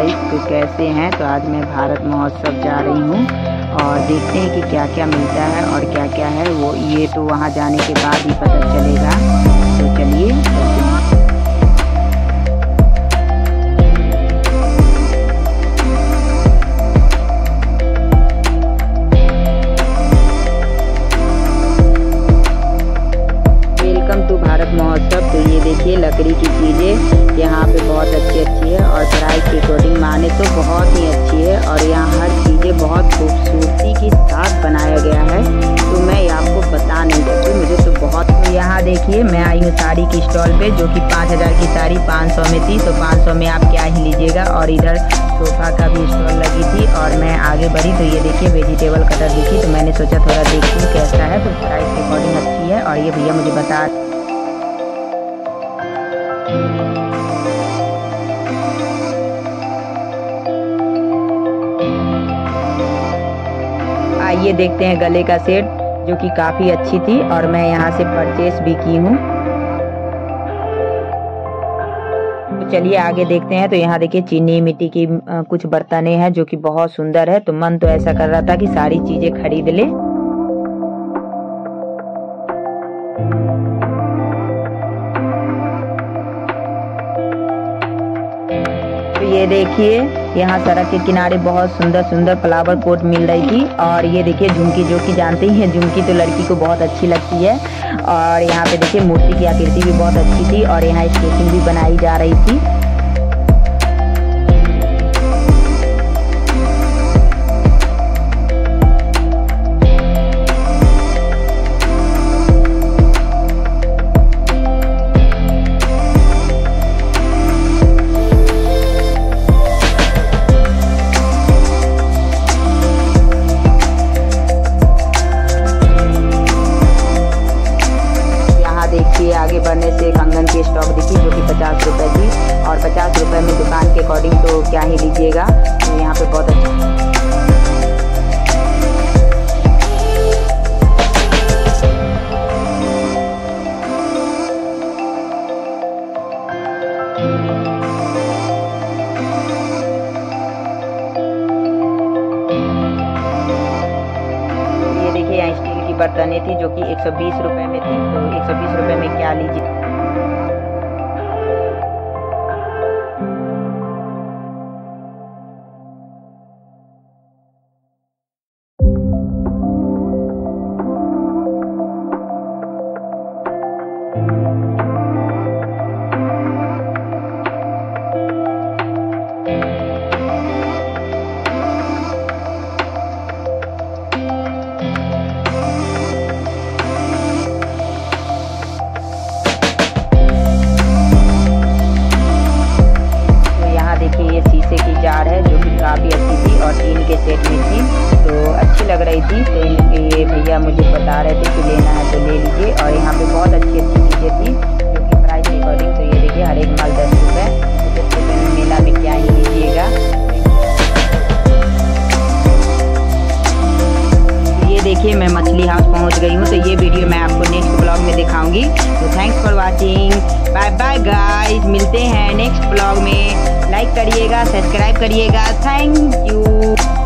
Guys, तो कैसे हैं। तो आज मैं भारत महोत्सव जा रही हूँ और देखते हैं कि क्या क्या मिलता है और क्या क्या है वो, ये तो वहाँ जाने के बाद ही पता चलेगा। तो चलिए चलते हैं। भारत महोत्सव। तो ये देखिए लकड़ी की चीज़ें यहाँ पे बहुत अच्छी है और प्राइस के अकॉर्डिंग माने तो बहुत ही अच्छी है और यहाँ हर चीज़ें बहुत खूबसूरती के साथ बनाया गया है। तो मैं आपको बता नहीं सकती, मुझे तो बहुत। यहाँ देखिए मैं आई हूँ साड़ी की स्टॉल पे, जो कि 5000 की साड़ी 500 में थी। तो 500 में आप क्या ही लीजिएगा। और इधर सोफा का भी स्टॉल लगी थी और मैं आगे बढ़ी तो ये देखिए वेजिटेबल कटर दिखी। तो मैंने सोचा थोड़ा देखती हूँ कैसा है। तो प्राइस के अकॉर्डिंग अच्छी है और ये भैया मुझे बता। आइए देखते हैं गले का सेट, जो कि काफ़ी अच्छी थी और मैं यहाँ से परचेस भी की हूँ। तो चलिए आगे देखते हैं। तो यहाँ देखिए चीनी मिट्टी की कुछ बर्तनें हैं जो कि बहुत सुंदर है। तो मन तो ऐसा कर रहा था कि सारी चीज़ें खरीद ले। ये देखिए यहाँ सड़क के किनारे बहुत सुंदर सुंदर फ्लावर पोट मिल रही थी। और ये देखिए झुमकी, जो कि जानते ही हैं झुमकी तो लड़की को बहुत अच्छी लगती है। और यहाँ पे देखिए मूर्ति की आकृति भी बहुत अच्छी थी और यहाँ स्केचिंग भी बनाई जा रही थी। आगे बढ़ने से कंगन की स्टॉक दिखी, जो कि 50 रुपये थी और 50 रुपये में दुकान के अकॉर्डिंग तो क्या ही लीजिएगा। तो यहाँ पे बहुत अच्छा। बर्तनें थी जो कि 120 रुपये में थी। तो 120 रुपये में क्या लीजिए। जार है जो कि काफ़ी अच्छी थी और टीन के सेट में थी, तो अच्छी लग रही थी। तो ये भैया मुझे बता रहे थे कि लेना है तो ले लीजिए। और यहाँ पे बहुत अच्छी अच्छी चीज़ें थी जो कि प्राइस के अकॉर्डिंग। तो ये देखिए हर एक माल 10 रुपये। तो 10 रुपये में मेला में क्या ही लीजिएगा। ये देखिए मैं मछली हाउस पहुँच गई हूँ। तो ये वीडियो मैं आपको नेक्स्ट ब्लॉग में दिखाऊंगी। तो thanks for watching, bye bye guys. मिलते हैं नेक्स्ट ब्लॉग में। लाइक करिएगा, सब्सक्राइब करिएगा। Thank you.